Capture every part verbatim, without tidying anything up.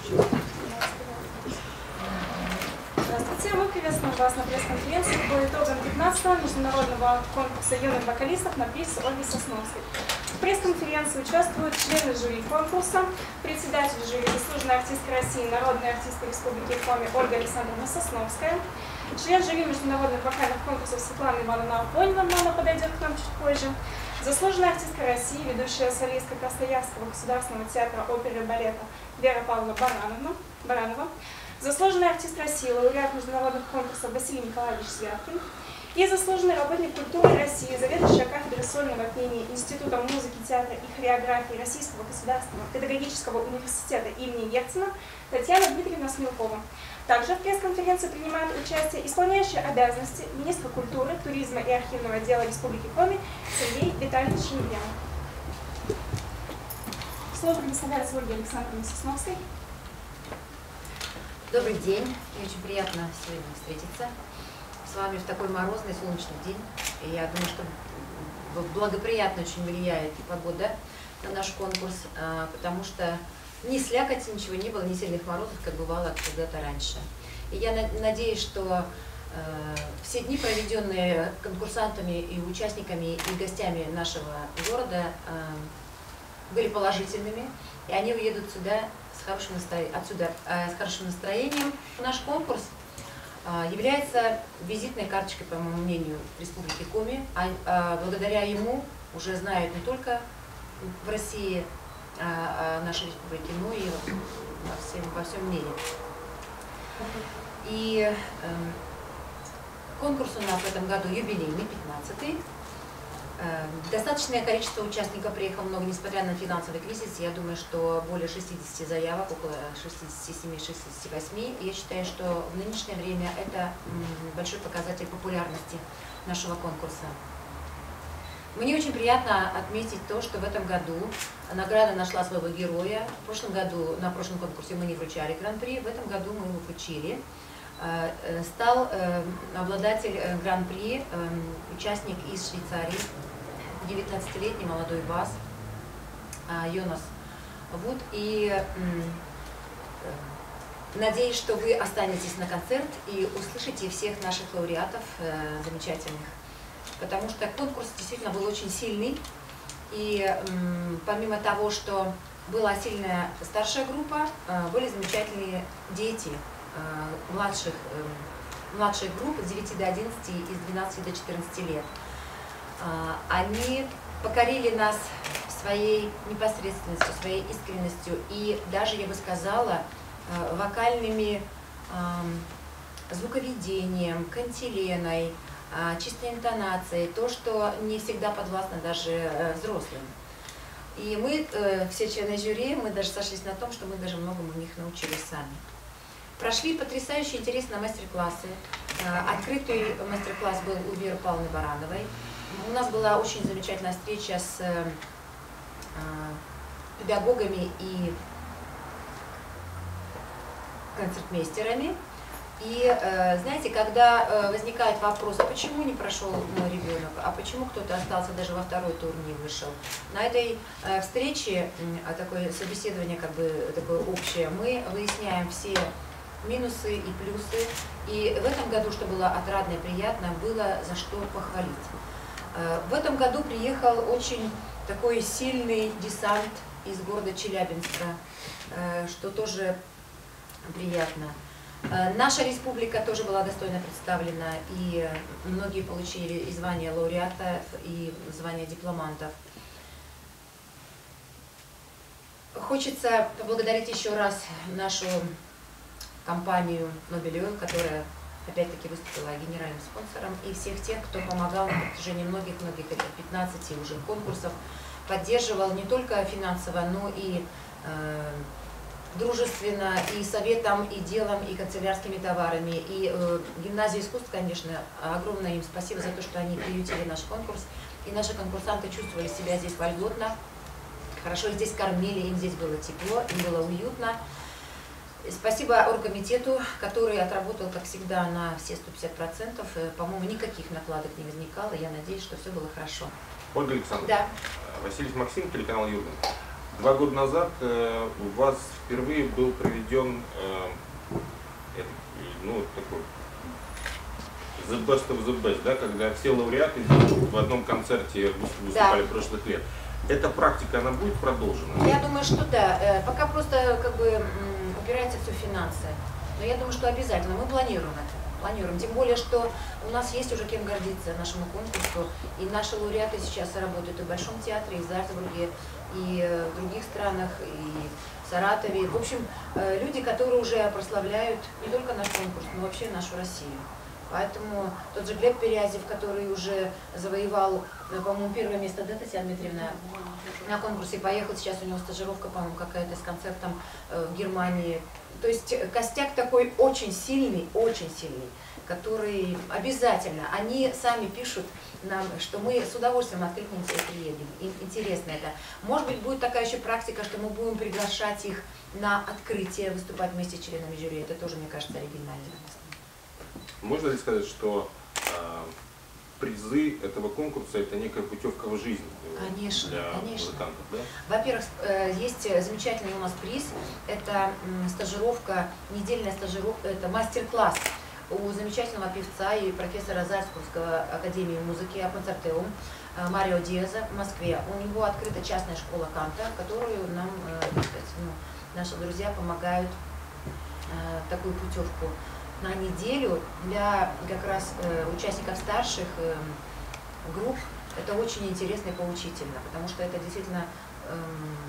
Здравствуйте, мы приветствуем вас на пресс-конференции по итогам пятнадцатого международного конкурса юных вокалистов на приз Ольги Сосновской. В пресс-конференции участвуют члены жюри конкурса, председатель жюри, заслуженная артистка России, народная артистка Республики Коми Ольга Александровна Сосновская, член жюри международных вокальных конкурсов Светлана Ивановна Афонина, она подойдет к нам чуть позже, заслуженная артистка России, ведущая солистка Красноярского государственного театра оперы и балета Вера Павловна Барановна, Баранова, заслуженный артист России, лауреат международных конкурсов Василий Николаевич Святкин и заслуженный работник культуры России, заведующая кафедрой сольного пения Института музыки, театра и хореографии Российского государственного педагогического университета имени Герцена Татьяна Дмитриевна Смелкова. Также в пресс-конференции принимает участие исполняющий обязанности министра культуры, туризма и архивного отдела Республики Коми Сергей Витальевич Емельянов. Слово предоставляется Ольге Александровне Сосновской. Добрый день, мне очень приятно сегодня встретиться с вами в такой морозный солнечный день. И я думаю, что благоприятно очень влияет погода на наш конкурс, потому что ни слякоти, ничего не было, ни сильных морозов, как бывало когда-то раньше. И я надеюсь, что все дни, проведенные конкурсантами и участниками и гостями нашего города, были положительными, и они уедут сюда с хорошим настроением, отсюда с хорошим настроением. Наш конкурс является визитной карточкой, по моему мнению, Республики Коми, а благодаря ему уже знают не только в России о нашей республике, но и во всем, во всем мире. И э, конкурс у нас в этом году юбилейный, пятнадцатый. Достаточное количество участников приехало много, несмотря на финансовый кризис. Я думаю, что более шестидесяти заявок, около шестидесяти семи — шестидесяти восьми. Я считаю, что в нынешнее время это большой показатель популярности нашего конкурса. Мне очень приятно отметить то, что в этом году награда нашла своего героя. В прошлом году, на прошлом конкурсе мы не вручали гран-при, в этом году мы его вручили. Стал обладатель гран-при, участник из Швейцарии, девятнадцатилетний молодой бас Йонас Вуд. И надеюсь, что вы останетесь на концерт и услышите всех наших лауреатов замечательных, потому что конкурс действительно был очень сильный. И помимо того, что была сильная старшая группа, были замечательные дети младших, младших групп с девяти до одиннадцати и с двенадцати до четырнадцати лет. Они покорили нас своей непосредственностью, своей искренностью и даже, я бы сказала, вокальными звуковедением, кантиленой, чистой интонацией, то, что не всегда подвластно даже взрослым. И мы, все члены жюри, мы даже сошлись на том, что мы даже многому у них научились сами. Прошли потрясающие интересные мастер-классы. Открытый мастер-класс был у Веры Павловны Барановой. У нас была очень замечательная встреча с педагогами и концертмейстерами. И знаете, когда возникает вопрос, а почему не прошел мой ребенок, а почему кто-то остался, даже во второй тур не вышел, на этой встрече, такое собеседование как бы такое общее, мы выясняем все минусы и плюсы. И в этом году, что было отрадно и приятно, было за что похвалить. В этом году приехал очень такой сильный десант из города Челябинска, что тоже приятно. Наша республика тоже была достойно представлена, и многие получили и звание лауреата, и звание дипломантов. Хочется поблагодарить еще раз нашу компанию Nobel Oil, которая опять-таки выступила генеральным спонсором, и всех тех, кто помогал на протяжении многих-многих, пятнадцати уже конкурсов, поддерживал не только финансово, но и э, дружественно, и советом, и делом, и канцелярскими товарами. И э, гимназия искусств, конечно, огромное им спасибо за то, что они приютили наш конкурс. И наши конкурсанты чувствовали себя здесь вольготно, хорошо их здесь кормили, им здесь было тепло, им было уютно. Спасибо оргкомитету, который отработал, как всегда, на все сто пятьдесят процентов. По-моему, никаких накладок не возникало. Я надеюсь, что все было хорошо. Ольга Александровна, да. Василий Максим, телеканал Юрген. Два года назад э, у вас впервые был проведен э, это, ну, такой The Best of the Best, да, когда все лауреаты в одном концерте выступали, да, прошлых лет. Эта практика, она будет продолжена? Я думаю, что да. Пока просто как бы упирается все в финансы. Но я думаю, что обязательно. Мы планируем это. Планируем. Тем более, что у нас есть уже кем гордиться нашему конкурсу. И наши лауреаты сейчас работают и в Большом театре, и в Зальцбурге, и в других странах, и в Саратове. В общем, люди, которые уже прославляют не только наш конкурс, но вообще нашу Россию. Поэтому тот же Глеб Перязев, который уже завоевал, по-моему, первое место, да, Татьяна Дмитриевна, на конкурсе поехал, сейчас у него стажировка, по-моему, какая-то с концертом в Германии. То есть костяк такой очень сильный, очень сильный, который обязательно, они сами пишут нам, что мы с удовольствием откликнемся и приедем. Им интересно это. Может быть, будет такая еще практика, что мы будем приглашать их на открытие, выступать вместе с членами жюри. Это тоже, мне кажется, оригинально. Можно ли сказать, что э, призы этого конкурса это некая путевка в жизнь? Конечно, для конечно. музыкантов, да? Во-первых, есть замечательный у нас приз, это стажировка, недельная стажировка, это мастер-класс у замечательного певца и профессора Зальцбургской академии музыки Концертеум Марио Диаза в Москве. У него открыта частная школа канта, которую нам, так сказать, ну, наши друзья помогают такую путевку на неделю для как раз э, участников старших э, групп. Это очень интересно и поучительно, потому что это действительно э,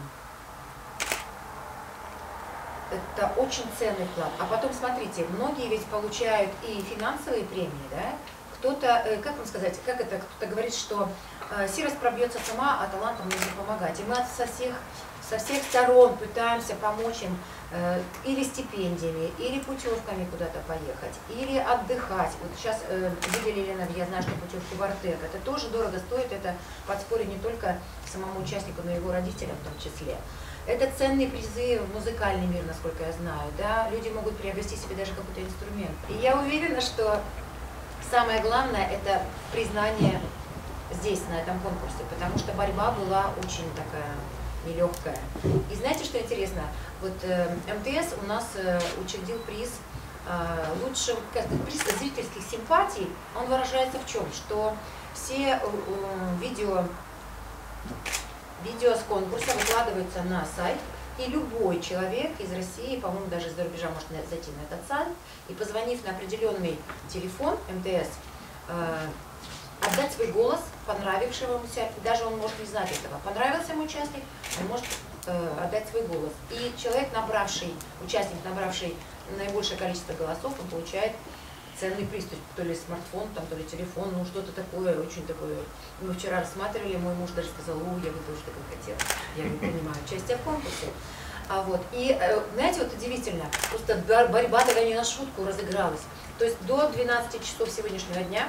это очень ценный вклад. А потом, смотрите, многие ведь получают и финансовые премии, да? Кто-то, э, как вам сказать, как это, кто-то говорит, что э, сирость пробьется сама, а талантам нужно помогать. И мы со всех, со всех сторон пытаемся помочь им э, или стипендиями, или путевками куда-то поехать, или отдыхать. Вот сейчас э, выделили, я знаю, что путевку в Артек. Это тоже дорого стоит, это подспорье не только самому участнику, но и его родителям в том числе. Это ценные призы в музыкальный мир, насколько я знаю. Да? Люди могут приобрести себе даже какой-то инструмент. И я уверена, что самое главное – это признание здесь, на этом конкурсе, потому что борьба была очень такая нелегкая. И знаете, что интересно? Вот э, МТС у нас э, учредил приз э, лучшего, как сказать, приз зрительских симпатий. Он выражается в чем? Что все э, видео, видео с конкурса выкладываются на сайт, и любой человек из России, по-моему, даже из-за рубежа может зайти на этот сайт, и позвонив на определенный телефон МТС, э, отдать свой голос понравившемуся, даже он может не знать этого, понравился ему участник, он может э, отдать свой голос. И человек, набравший, участник, набравший наибольшее количество голосов, он получает ценный приз, то, то ли смартфон, там, то ли телефон, ну что-то такое, очень такое. Мы вчера рассматривали, мой муж даже сказал, о, я бы тоже такое хотела, я не принимаю участие в конкурсе. А вот, и э, знаете, вот удивительно, просто борьба такая не на шутку разыгралась. То есть до двенадцати часов сегодняшнего дня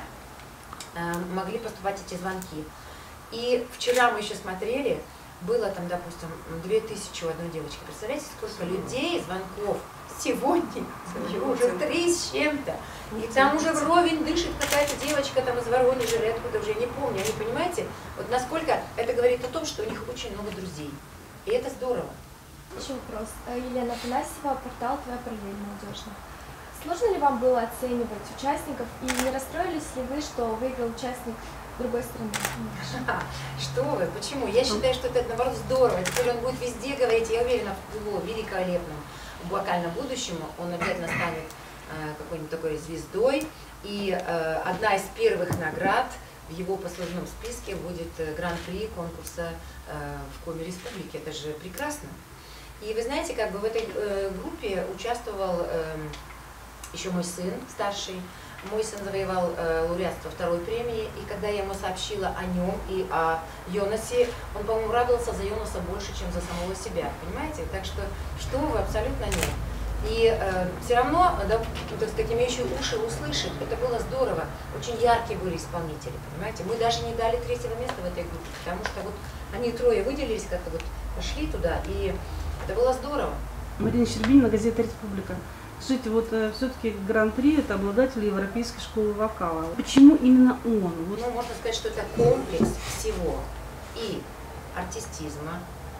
могли поступать эти звонки. И вчера мы еще смотрели, было там, допустим, две тысячи у одной девочки. Представляете, сколько людей, звонков сегодня? Уже три с чем-то. И там уже вровень дышит какая-то девочка там из Воронежа или откуда, уже не помню. Они, понимаете, вот насколько это говорит о том, что у них очень много друзей. И это здорово. Еще вопрос. Елена Афанасьева, портал «Твоя параллель» молодежный. Сложно ли вам было оценивать участников, и не расстроились ли вы, что выиграл участник другой страны? А, что вы, почему? Я считаю, что это, наоборот, здорово. Теперь он будет везде говорить, я уверена, в его великолепном вокальном будущем он обязательно станет э, какой-нибудь такой звездой. И э, одна из первых наград в его послужном списке будет э, гран-при конкурса э, в Коми Республике. Это же прекрасно. И вы знаете, как бы в этой э, группе участвовал э, еще мой сын старший. Мой сын завоевал э, лауреатство второй премии, и когда я ему сообщила о нем и о Йонасе, он, по-моему, радовался за Йонаса больше, чем за самого себя, понимаете? Так что, что вы, абсолютно нет. И э, все равно, да, так сказать, имеющие уши услышать, это было здорово. Очень яркие были исполнители, понимаете? Мы даже не дали третьего места в этой группе, потому что вот они трое выделились, как-то вот пошли туда, и это было здорово. Марина Щербинина, газета «Республика». Скажите, вот э, все-таки гран-при это обладатель Европейской школы вокала. Почему именно он? Вот. Ну, можно сказать, что это комплекс всего. И артистизма,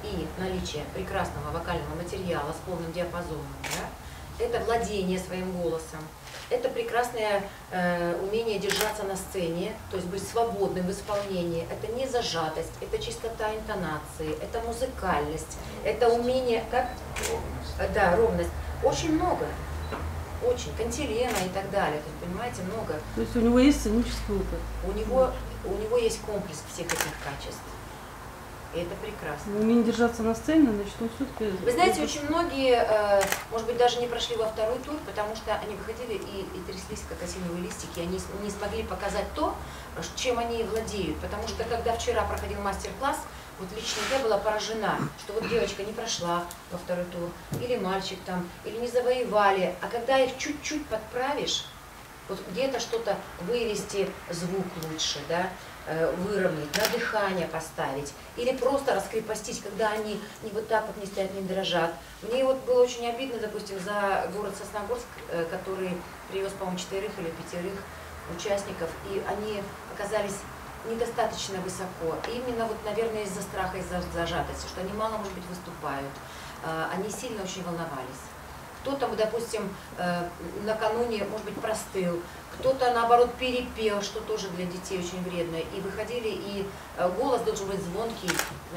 и наличие прекрасного вокального материала с полным диапазоном, да, это владение своим голосом, это прекрасное э, умение держаться на сцене, то есть быть свободным в исполнении, это не зажатость, это чистота интонации, это музыкальность, это умение, как? Ровность. Да, ровность. Очень много. Очень. Кантилена и так далее. То есть, понимаете, много. То есть у него есть сценический опыт? У него, у него есть комплекс всех этих качеств. И это прекрасно. Умение держаться на сцене, значит, он все-таки... Вы знаете, очень многие, э, может быть, даже не прошли во второй тур, потому что они выходили и, и тряслись, как осиновые листики, и они не смогли показать то, чем они владеют. Потому что, когда вчера проходил мастер-класс, вот лично я была поражена, что вот девочка не прошла во второй тур, или мальчик там, или не завоевали, а когда их чуть-чуть подправишь, вот где-то что-то вывести, звук лучше, да, выровнять, на дыхание поставить, или просто раскрепостить, когда они не вот так вот не стоят, не дрожат. Мне вот было очень обидно, допустим, за город Сосногорск, который привез, по-моему, четверых или пятерых участников, и они оказались недостаточно высоко. И именно вот, наверное, из-за страха, из-за зажатости, что они мало, может быть, выступают. Они сильно очень волновались. Кто-то, допустим, накануне, может быть, простыл, кто-то, наоборот, перепел, что тоже для детей очень вредно. И выходили, и голос должен быть звонкий,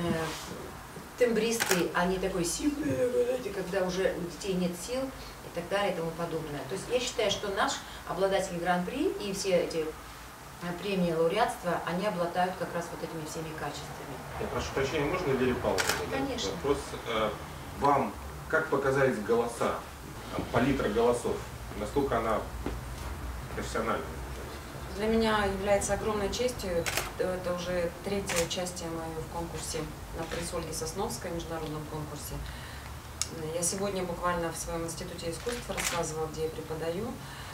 тембристый, а не такой сильный, когда уже у детей нет сил и так далее и тому подобное. То есть я считаю, что наш обладатель гран-при и все эти премии лауреатства, они обладают как раз вот этими всеми качествами. Я прошу прощения, можно Вере Павловне? Конечно. Вопрос, э, вам как показались голоса, там, палитра голосов, насколько она профессиональная? Для меня является огромной честью, это уже третье участие мое в конкурсе на приз Ольги Сосновской, международном конкурсе. Я сегодня буквально в своем институте искусств рассказывала, где я преподаю,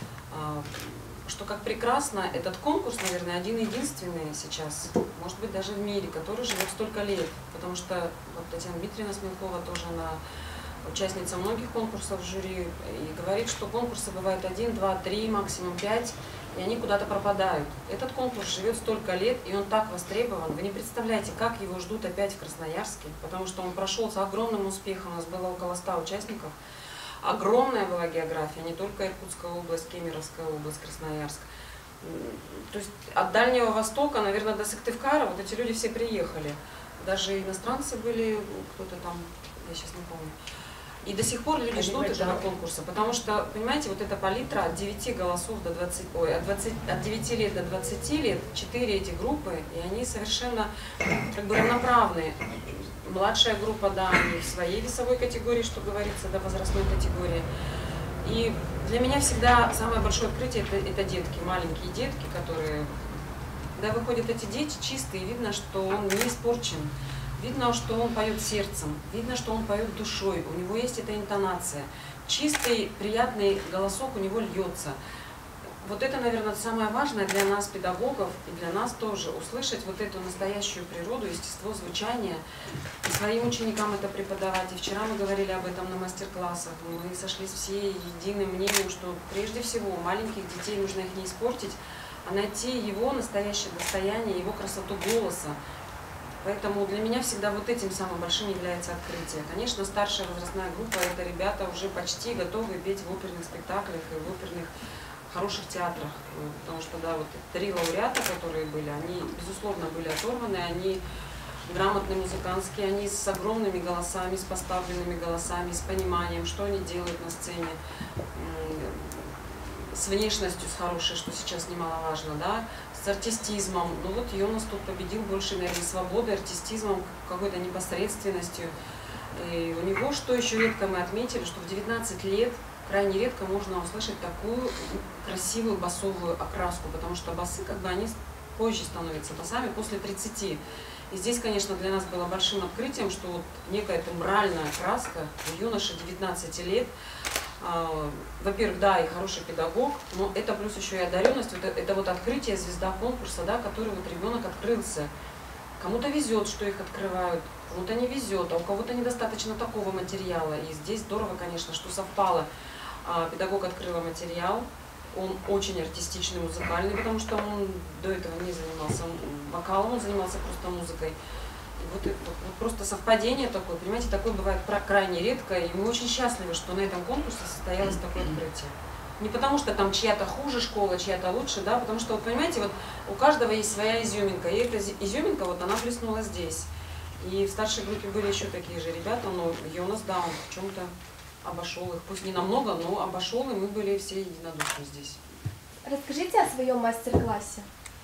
что как прекрасно этот конкурс, наверное, один-единственный сейчас, может быть, даже в мире, который живет столько лет. Потому что вот Татьяна Дмитриевна Смелкова тоже, она участница многих конкурсов в жюри, и говорит, что конкурсы бывают один, два, три, максимум пять, и они куда-то пропадают. Этот конкурс живет столько лет, и он так востребован. Вы не представляете, как его ждут опять в Красноярске, потому что он прошел с огромным успехом, у нас было около ста участников. Огромная была география, не только Иркутская область, Кемеровская область, Красноярск. То есть от Дальнего Востока, наверное, до Сыктывкара вот эти люди все приехали. Даже иностранцы были, кто-то там, я сейчас не помню. И до сих пор люди ждут этого конкурса, потому что, понимаете, вот эта палитра от девяти голосов до двадцати, ой, от, двадцати, от девяти лет до двадцати лет, четыре эти группы, и они совершенно как бы равноправные. Младшая группа, да, они в своей весовой категории, что говорится, до возрастной категории. И для меня всегда самое большое открытие это, это детки, маленькие детки, которые, когда выходят эти дети чистые, видно, что он не испорчен. Видно, что он поет сердцем, видно, что он поет душой, у него есть эта интонация. Чистый, приятный голосок у него льется. Вот это, наверное, самое важное для нас, педагогов, и для нас тоже, услышать вот эту настоящую природу, естество звучания, и своим ученикам это преподавать. И вчера мы говорили об этом на мастер-классах, мы сошлись все единым мнением, что прежде всего маленьких детей нужно их не испортить, а найти его настоящее достояние, его красоту голоса. Поэтому для меня всегда вот этим самым большим является открытие. Конечно, старшая возрастная группа – это ребята уже почти готовы петь в оперных спектаклях и в оперных хороших театрах. Потому что, да, вот три лауреата, которые были, они, безусловно, были оторваны, они грамотные музыкантские, они с огромными голосами, с поставленными голосами, с пониманием, что они делают на сцене, с внешностью, с хорошей, что сейчас немаловажно, да, с артистизмом. Ну вот Йонас тут победил больше, наверное, свободой, артистизмом, какой-то непосредственностью. И у него, что еще редко мы отметили, что в девятнадцать лет крайне редко можно услышать такую красивую басовую окраску, потому что басы, как бы, они позже становятся басами после тридцати. И здесь, конечно, для нас было большим открытием, что вот некая тембральная краска у юноши девятнадцати лет. Во-первых, да, и хороший педагог, но это плюс еще и одаренность, вот это, это вот открытие, звезда конкурса, да, который вот ребенок открылся. Кому-то везет, что их открывают, кому-то не везет, а у кого-то недостаточно такого материала. И здесь здорово, конечно, что совпало. Педагог открыла материал, он очень артистичный, музыкальный, потому что он до этого не занимался вокалом, он занимался просто музыкой. И вот, это, вот, вот просто совпадение такое, понимаете, такое бывает крайне редко, и мы очень счастливы, что на этом конкурсе состоялось такое открытие. Не потому что там чья-то хуже школа, чья-то лучше, да, потому что, вот понимаете, вот у каждого есть своя изюминка, и эта изюминка, вот она блеснула здесь. И в старшей группе были еще такие же ребята, но Йонас, да, он в чем-то обошел их, пусть не намного, но обошел, и мы были все единодушны здесь. Расскажите о своем мастер-классе.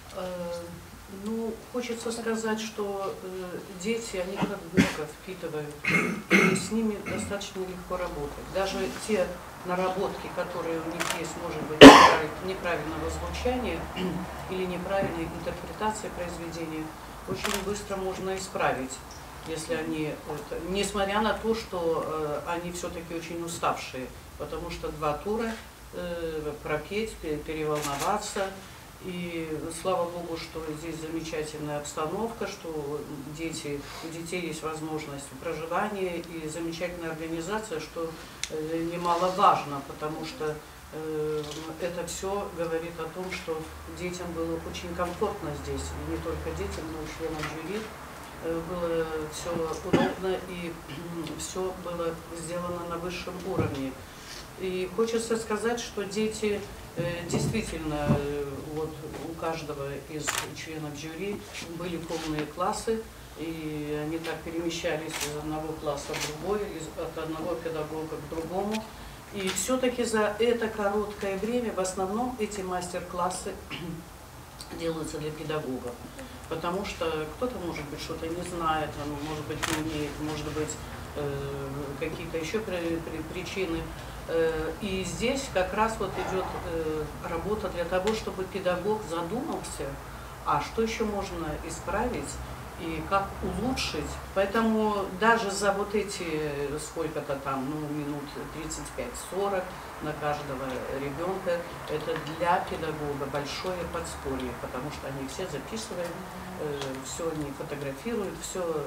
Ну, хочется сказать, что э, дети, они как губка впитывают, и с ними достаточно легко работать. Даже те наработки, которые у них есть, может быть, неправильного звучания или неправильной интерпретации произведения, очень быстро можно исправить, если они, это, несмотря на то, что э, они все-таки очень уставшие, потому что два тура э, пропеть, переволноваться. И слава Богу, что здесь замечательная обстановка, что дети, у детей есть возможность проживания и замечательная организация, что э, немаловажно, потому что э, это все говорит о том, что детям было очень комфортно здесь, и не только детям, но и членам жюри. Э, было все удобно и все было сделано на высшем уровне. И хочется сказать, что дети действительно, вот у каждого из членов жюри были полные классы, и они так перемещались из одного класса в другой, из, от одного педагога к другому. И все-таки за это короткое время в основном эти мастер-классы делаются для педагогов. Потому что кто-то, может быть, что-то не знает, может быть, не умеет, может быть, какие-то еще причины. И здесь как раз вот идет работа для того, чтобы педагог задумался, а что еще можно исправить и как улучшить. Поэтому даже за вот эти сколько-то там, ну, минут тридцать пять сорок на каждого ребенка, это для педагога большое подспорье, потому что они все записывают, все они фотографируют, все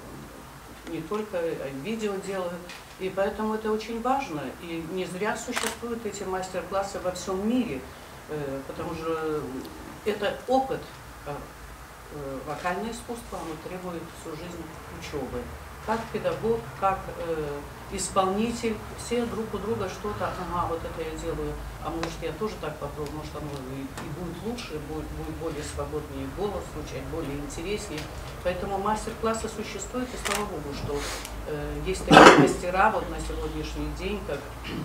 не только видео делают. И поэтому это очень важно. И не зря существуют эти мастер-классы во всем мире, потому что это опыт. Вокальное искусство, оно требует всю жизнь учебы. Как педагог, как э, исполнитель, все друг у друга что-то, ага, вот это я делаю, а может я тоже так попробую, может оно и, и будет лучше, будет, будет более свободнее голос звучать, более интереснее. Поэтому мастер-классы существуют, и слава Богу, что э, есть такие мастера вот на сегодняшний день, как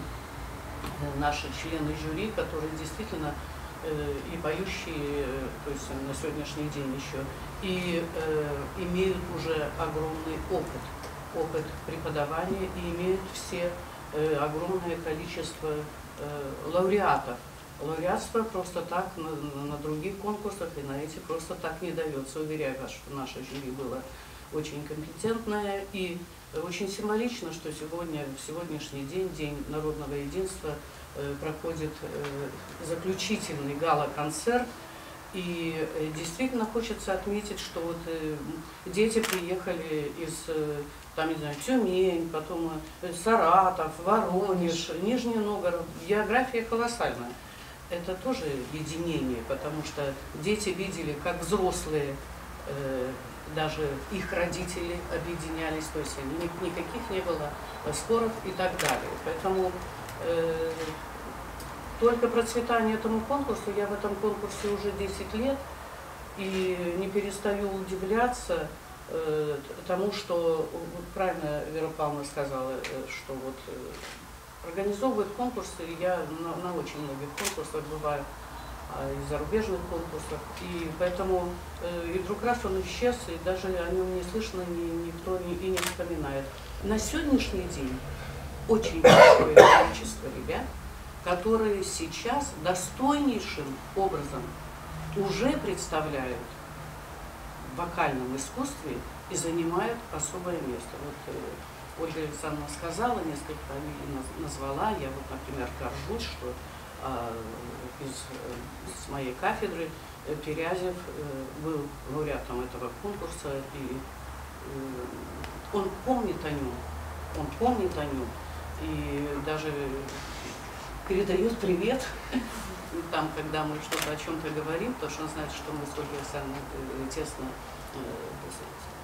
э, наши члены жюри, которые действительно и поющие, то есть на сегодняшний день еще, и э, имеют уже огромный опыт, опыт преподавания, и имеют все э, огромное количество э, лауреатов. Лауреатство просто так на, на других конкурсах и на эти просто так не дается. Уверяю вас, что наше жюри было очень компетентное, и очень символично, что сегодня, в сегодняшний день, День народного единства, проходит заключительный гала-концерт, и действительно хочется отметить, что вот дети приехали из, там, не знаю, Тюмень, потом Саратов, Воронеж, Нижний Новгород. География колоссальная. Это тоже единение, потому что дети видели, как взрослые, даже их родители объединялись, то есть никаких не было споров и так далее. Поэтому только процветание этому конкурсу. Я в этом конкурсе уже десять лет и не перестаю удивляться э, тому, что, вот правильно Вера Павловна сказала, э, что вот э, организовывают конкурсы, я на, на очень многих конкурсах бываю, э, и зарубежных конкурсах, и поэтому э, и вдруг раз он исчез, и даже о нем не слышно, ни, никто ни, и не вспоминает. На сегодняшний день очень большое количество ребят, которые сейчас достойнейшим образом уже представляют в вокальном искусстве и занимают особое место. Вот э, Ольга Александровна сказала, несколько фамилий назвала. Я вот, например, горжусь, что э, из, э, с моей кафедры э, Перязев э, был лауреатом этого конкурса, и э, он помнит о нем, он помнит о нем. И даже передает привет, там, когда мы что-то о чем-то говорим, потому что он знает, что мы с Ольгой Александровной тесно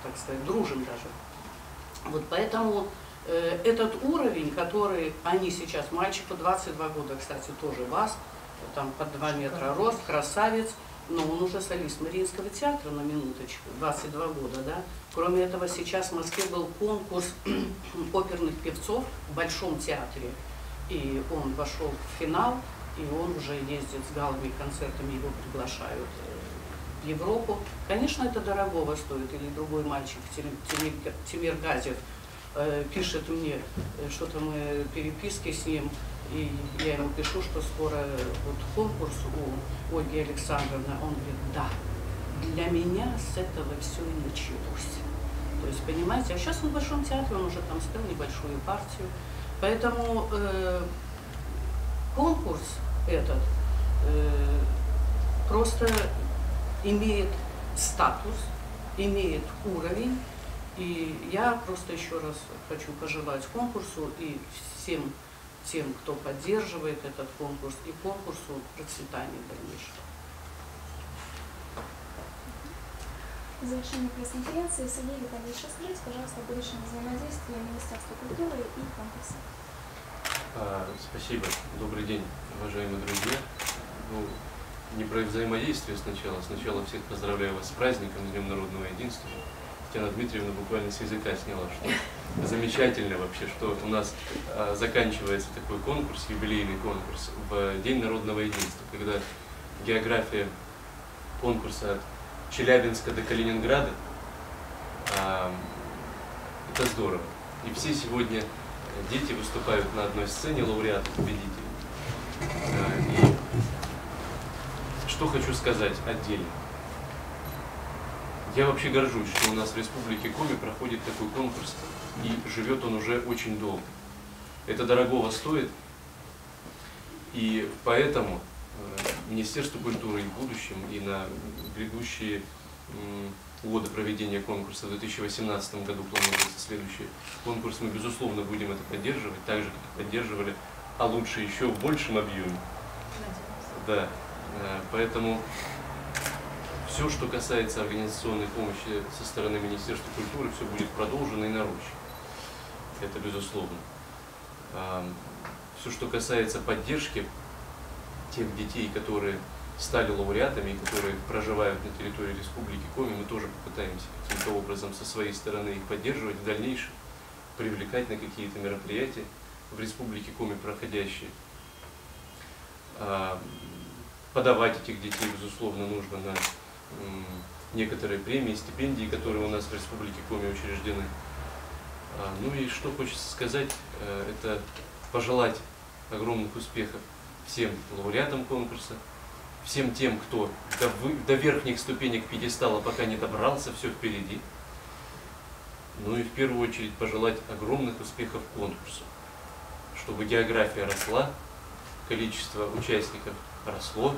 так сказать, дружим даже. Вот поэтому э, этот уровень, который они сейчас, мальчику двадцать два года, кстати, тоже вас, там под два метра рост, красавец, но он уже солист Мариинского театра, на минуточку, двадцать два года, да. Кроме этого, сейчас в Москве был конкурс оперных певцов в Большом театре, и он вошел в финал, и он уже ездит с галами, концертами, его приглашают в Европу. Конечно, это дорогого стоит. Или другой мальчик, Тимир Газев, пишет мне, что-то мы переписки с ним, и я ему пишу, что скоро вот конкурс у Ольги Александровны. Он говорит, да, для меня с этого все и началось. То есть, понимаете, а сейчас он в Большом театре, он уже там спел небольшую партию. Поэтому э, конкурс этот э, просто имеет статус, имеет уровень. И я просто еще раз хочу пожелать конкурсу и всем тем, кто поддерживает этот конкурс, и конкурсу процветания дальнейшего. В завершении пресс-конференции Сергей Витальевич, расскажите, пожалуйста, о будущем взаимодействии Министерства культуры и конкурса. А, спасибо. Добрый день, уважаемые друзья. Ну, не про взаимодействие сначала. Сначала всех поздравляю вас с праздником, с Днем народного единства. Татьяна Дмитриевна буквально с языка сняла, что замечательно вообще, что у нас а, заканчивается такой конкурс, юбилейный конкурс, в День народного единства, когда география конкурса от Челябинска до Калининграда, а, это здорово. И все сегодня дети выступают на одной сцене, лауреаты, победители. А, и что хочу сказать отдельно. Я вообще горжусь, что у нас в Республике Коми проходит такой конкурс, и живет он уже очень долго. Это дорогого стоит, и поэтому Министерство культуры и в будущем, и на грядущие годы проведения конкурса в две тысячи восемнадцатом году планируется следующий конкурс, мы безусловно будем это поддерживать, так же, как и поддерживали, а лучше еще в большем объеме. Да, поэтому все, что касается организационной помощи со стороны Министерства культуры, все будет продолжено и нарощено. Это безусловно. Все, что касается поддержки тех детей, которые стали лауреатами и которые проживают на территории Республики Коми, мы тоже попытаемся каким-то образом со своей стороны их поддерживать в дальнейшем, привлекать на какие-то мероприятия в Республике Коми проходящие. Подавать этих детей, безусловно, нужно на некоторые премии, стипендии, которые у нас в Республике Коми учреждены. Ну и что хочется сказать, это пожелать огромных успехов всем лауреатам конкурса, всем тем, кто до, вы, до верхних ступенек пьедестала пока не добрался, все впереди. Ну и в первую очередь пожелать огромных успехов конкурсу, чтобы география росла, количество участников росло,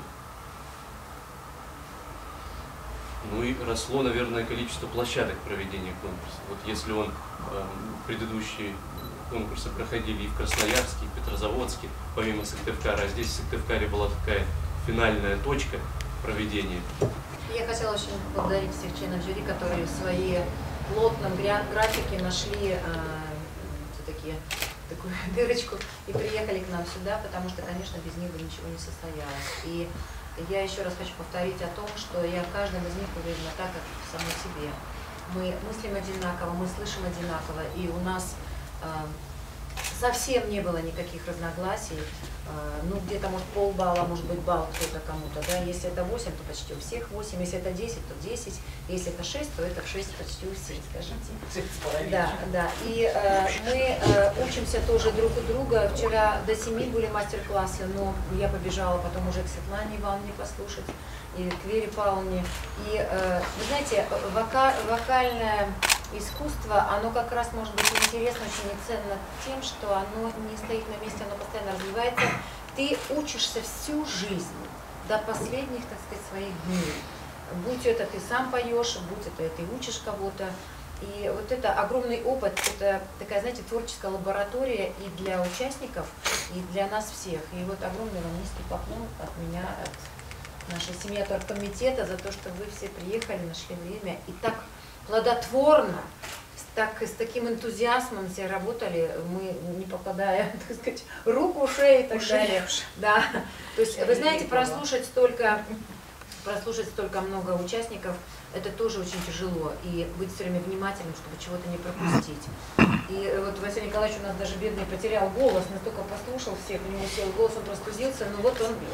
ну и росло, наверное, количество площадок проведения конкурса. Вот если он, э, предыдущие конкурсы проходили и в Красноярске, и в Петрозаводске, помимо Сыктывкара, а здесь в Сыктывкаре была такая финальная точка проведения. Я хотела очень поблагодарить всех членов жюри, которые в своей плотном графике нашли э, все-таки такую дырочку и приехали к нам сюда, потому что, конечно, без них бы ничего не состоялось. И я еще раз хочу повторить о том, что я в каждом из них уверена так, как в самой себе. Мы мыслим одинаково, мы слышим одинаково, и у нас э, совсем не было никаких разногласий. Э, ну, где-то, может, полбалла, может быть, балл кто-то кому-то, да. Если это восемь, то почти у всех восемь. Если это десять, то десять. Если это шесть, то это шесть почти у всех, скажите. Да, да. И э, мы э, учимся тоже друг у друга. Вчера до семи были мастер-классы, но я побежала потом уже к Светлане Ивановне послушать и к Вере Павловне. И, э, вы знаете, вока вокальное искусство, оно как раз может быть интересно, очень ценно тем, что оно не стоит на месте, оно постоянно развивается. Ты учишься всю жизнь, до последних, так сказать, своих дней. Будь это ты сам поешь, будь это ты учишь кого-то. И вот это огромный опыт, это такая, знаете, творческая лаборатория и для участников, и для нас всех. И вот огромный вам низкий поклон от меня, от нашей семьи, от оргкомитета, за то, что вы все приехали, нашли время и так плодотворно, с, так, с таким энтузиазмом все работали, мы не попадая, так сказать, рук, ушей и так Ушей, далее. ушей. Да. То есть, вы знаете, Ушей. прослушать столько, прослушать столько много участников, это тоже очень тяжело. И быть все время внимательным, чтобы чего-то не пропустить. И вот Василий Николаевич у нас даже бедный потерял голос, настолько послушал всех, у него сел голос, он простудился, но вот он...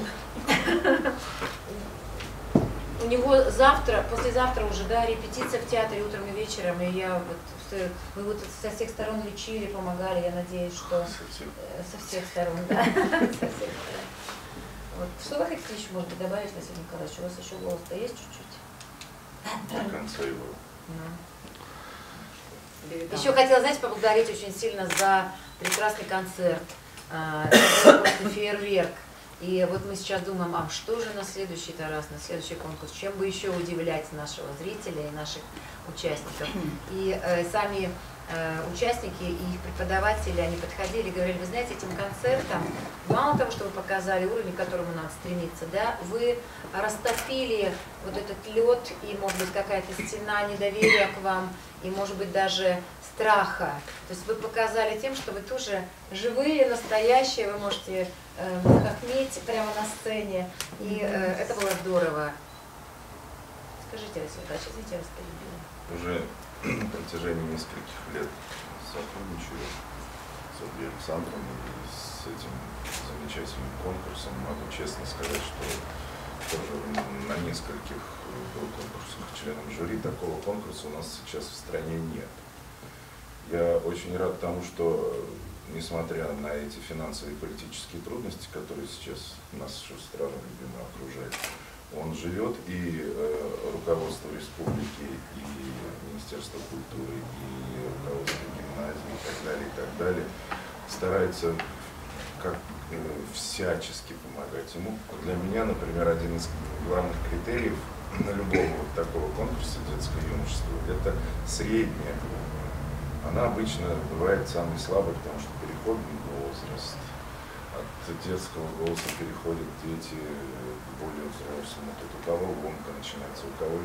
У него завтра, послезавтра уже, да, репетиция в театре утром и вечером, и я вот, вы вот со всех сторон лечили, помогали, я надеюсь, что э, со всех сторон, да, со всех сторон. Вот. Что вы хотите еще, может быть, добавить, Василий Николаевич? У вас еще голос-то есть чуть-чуть? До конца его. Ну. Еще хотела, знаете, поблагодарить очень сильно за прекрасный концерт. Это был просто фейерверк. И вот мы сейчас думаем, а что же на следующий-то раз, на следующий конкурс, чем бы еще удивлять нашего зрителя и наших участников. И э, сами э, участники и их преподаватели, они подходили и говорили, вы знаете, этим концертом, мало того, что вы показали уровень, к которому надо стремиться, да, вы растопили вот этот лед и, может быть, какая-то стена недоверия к вам, и, может быть, даже страха. То есть вы показали тем, что вы тоже живые, настоящие, вы можете э, хохметь прямо на сцене, и э, это было здорово. Скажите, Василий Николаевич, извините, я вас перебила. Уже на протяжении нескольких лет сотрудничаю с Ольгой Александровной и с этим замечательным конкурсом. Могу честно сказать, что тоже на нескольких конкурсах членом жюри такого конкурса у нас сейчас в стране нет. Я очень рад тому, что, несмотря на эти финансовые и политические трудности, которые сейчас нашу страну, видимо, окружают, он живет, и э, руководство республики, и Министерство культуры, и руководство гимназии, и так далее, и так далее, старается как э, всячески помогать ему. Для меня, например, один из главных критериев на любого вот такого конкурса детского юношества – это средняя группа. Она обычно бывает самой слабой, потому что переходный возраст. От детского голоса переходят дети к более взрослому. Тут у кого ломка начинается, у кого...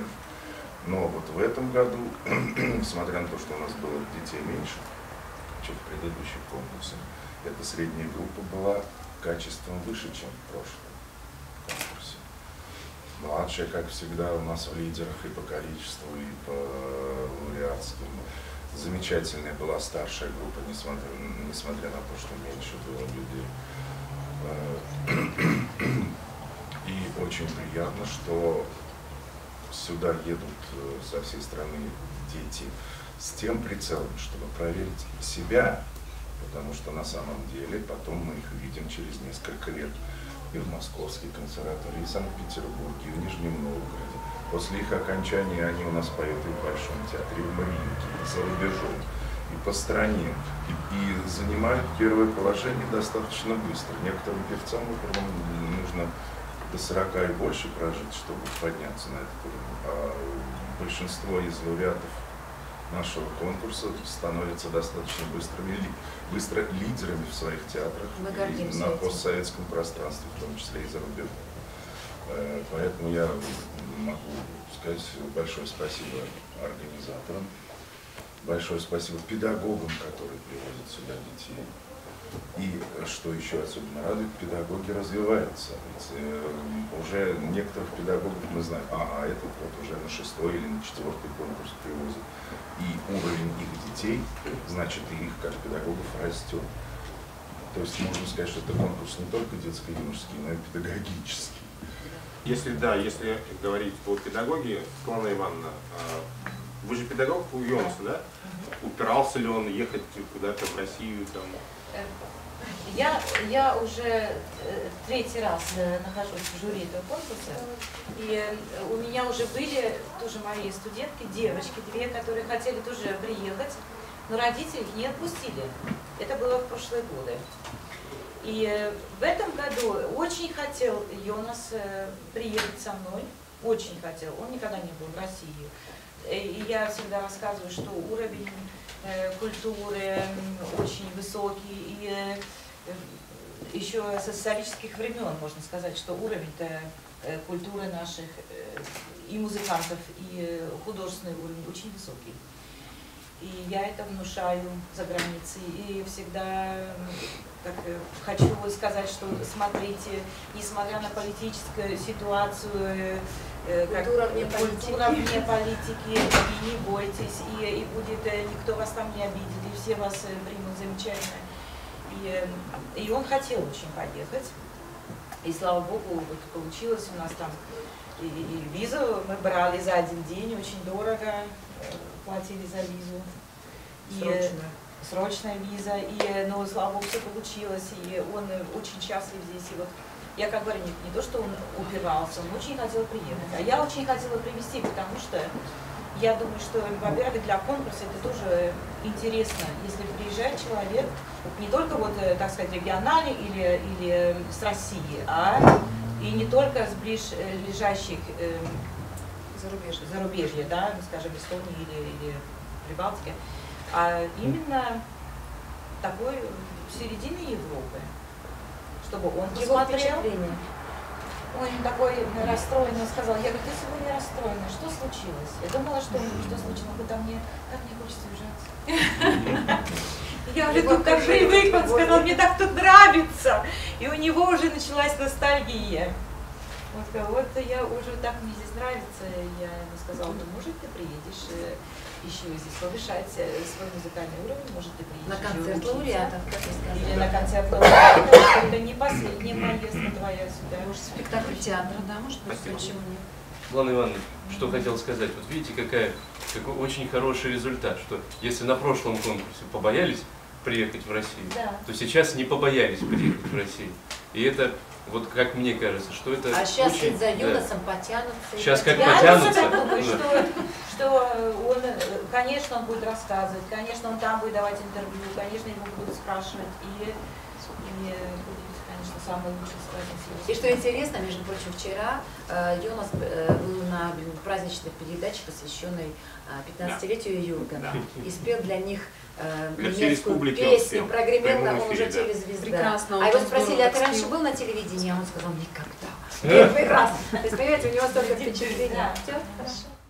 Но вот в этом году, несмотря на то, что у нас было детей меньше, чем в предыдущих конкурсах, эта средняя группа была качеством выше, чем в прошлом конкурсе. Младшая, как всегда, у нас в лидерах и по количеству, и по лауреатским. Замечательная была старшая группа, несмотря, несмотря на то, что меньше было людей. И очень приятно, что сюда едут со всей страны дети с тем прицелом, чтобы проверить себя, потому что на самом деле потом мы их видим через несколько лет и в Московской консерватории, и в Санкт-Петербурге, и в Нижнем Новгороде. После их окончания они у нас поют и в Большом театре, и в Мариинке, и за рубежом, и по стране, и, и занимают первое положение достаточно быстро. Некоторым певцам нужно до сорока и больше прожить, чтобы подняться на этот уровень. А большинство из лауреатов нашего конкурса становятся достаточно быстрыми, быстро лидерами в своих театрах и на постсоветском пространстве, в том числе и за рубежом. Поэтому я могу сказать большое спасибо организаторам, большое спасибо педагогам, которые привозят сюда детей. И что еще особенно радует, педагоги развиваются. Ведь э, уже некоторых педагогов мы знаем, ага, этот вот уже на шестой или на четвертый конкурс привозят. И уровень их детей, значит, и их как педагогов растет. То есть можно сказать, что это конкурс не только детско-юношеский, но и педагогический. Если да, если говорить по педагогии, Светлана Ивановна, вы же педагог у Йонаса, да? Упирался ли он ехать куда-то в Россию? Там? Я, я уже третий раз нахожусь в жюри этого конкурса, и у меня уже были тоже мои студентки, девочки, две, которые хотели тоже приехать, но родители их не отпустили. Это было в прошлые годы. И в этом году очень хотел Йонас приехать со мной, очень хотел, он никогда не был в России. И я всегда рассказываю, что уровень культуры очень высокий, и еще с исторических времен можно сказать, что уровень-то культуры наших и музыкантов, и художественный уровень очень высокий. И я это внушаю за границей. И всегда так, хочу сказать, что смотрите, несмотря на политическую ситуацию, как, культура вне политики, культура вне политики, и не бойтесь, и, и будет, никто вас там не обидит, и все вас примут замечательно. И, и он хотел очень поехать. И слава богу, вот получилось у нас там. И, и визу мы брали за один день, очень дорого платили за визу. И, срочная. Срочная виза. И, но, слава богу, все получилось. И он очень счастлив здесь. И вот я, как говорю, не, не то, что он упирался, он очень хотел приехать. А я очень хотела привезти, потому что я думаю, что, во-первых, для конкурса это тоже интересно, если приезжает человек, не только вот, так сказать, региональный или, или с России, а и не только с ближайших э, зарубежья, зарубежья, да, скажем, Эстонии или, или Прибалтики, а именно такой середины Европы, чтобы он посмотрел. Он такой расстроенный сказал, я говорю, ты сегодня расстроена, что случилось? Я думала, что, что случилось, он говорит, а мне, как мне хочется уезжать. Я уже тут так привык, он сказал, мне так тут нравится. И у него уже началась ностальгия. Он сказал, вот я уже так, мне здесь нравится. Я ему сказала, ну может ты приедешь еще здесь повышать свой музыкальный уровень, может ты приедешь на концерт лауреатов, как вы сказали. Или на концерт лауреатов, это не последняя поездка твоя сюда. Может, спектакль театра, да, может быть, почему нет? Лана Ивановна, что хотел сказать, вот видите, какая, какой очень хороший результат, что если на прошлом конкурсе побоялись приехать в Россию, да, то сейчас не побоялись приехать в Россию. И это, вот как мне кажется, что это А сейчас очень, за Юносом да, потянутся. Сейчас как я потянутся. Я думаю, да. что, что он, конечно, он будет рассказывать, конечно, он там будет давать интервью, конечно, его будут спрашивать, и, и будет, конечно, самый лучший сказать. И что интересно, между прочим, вчера Йонас был на праздничной передаче, посвященной пятнадцатилетию Юргена, и спел для них немецкую песню, прогремел, там он уже телезвезда. Прекрасно. А его спросили, а ты раньше был на телевидении? А он сказал, никогда. Первый раз. То есть, понимаете, у него столько впечатлений. Все хорошо.